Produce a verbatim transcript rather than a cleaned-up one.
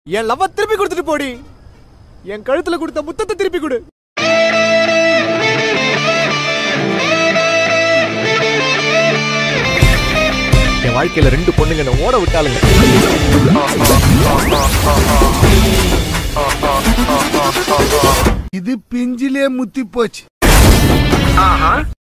என் love திருப்பி கொடுத்துட்டு போடி. என் கழுத்துல கொடுத்த முத்தத்தை திருப்பி கொடு. என் வாழ்க்கையில ரெண்டு பொண்ணுங்க என்ன ஓட விட்டாளுங்க. இது பிஞ்சிலே முத்தி போச்சு.